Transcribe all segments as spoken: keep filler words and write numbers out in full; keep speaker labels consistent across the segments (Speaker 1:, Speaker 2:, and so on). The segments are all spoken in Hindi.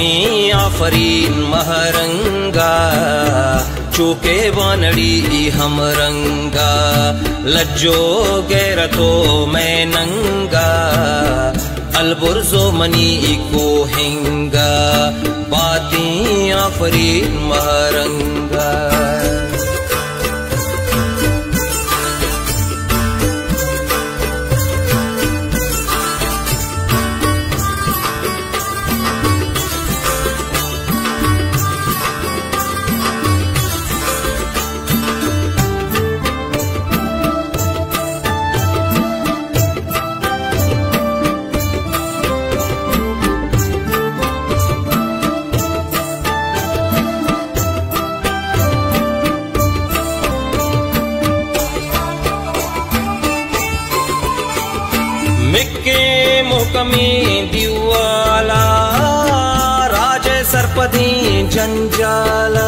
Speaker 1: बाती आफरीन महरंगा चूके वानड़ी हम रंगा लज्जो गैरतो मैं नंगा अलबुर्जो मनी को हिंगा बाती आफरीन महरंगा। मिक्के मोकमी दिवाला राजे सरपदी जंजाला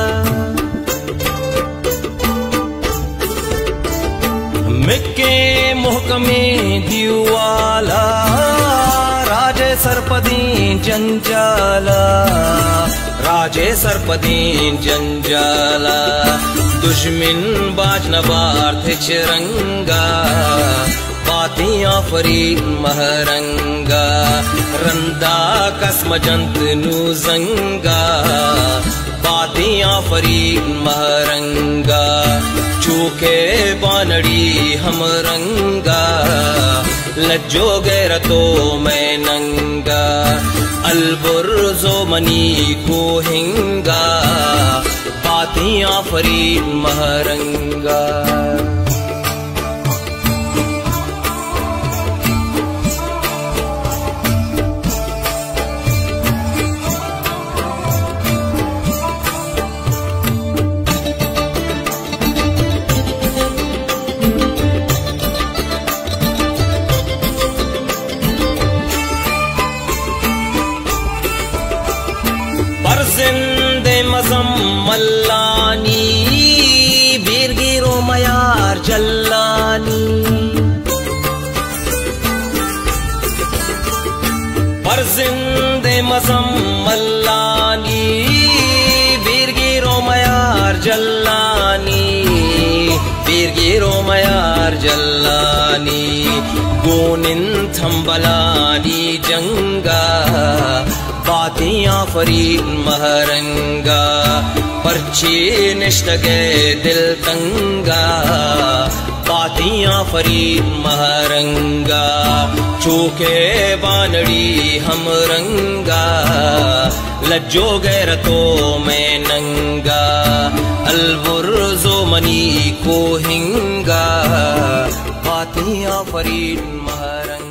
Speaker 1: मिक्के मोहकमी दिवाला राजे सरपदी जंजाला राजे सरपदी जंजाला दुश्मन बाज नबार थे चिरंगा बाती आफरीन महरंगा रंदा कसम जंत नूजंगा बाती आफरीन महरंगा चूके बानड़ी हम रंगा लज्जो गैरतो मैं नंगा अलबुर्जो मनी को हिंगा बाती आफरीन महरंगा। जिंदे मजम मल्लानी बीरगिरो मयार जल्लानी पर जिंदे मजम मल्लानी बीरगिरो मयार जल्लानी बीरगिरो मयार जल्लानी गोनिन थम्बलानी जंगा बाती आफरीन महरंगा पर्ची निष्ठगे दिल तंगा बाती आफरीन महरंगा चूके बानड़ी हम रंगा लज्जो गैरतो मैं नंगा अलबुर्जो मनी को हिंगा बाती आफरीन महरंगा।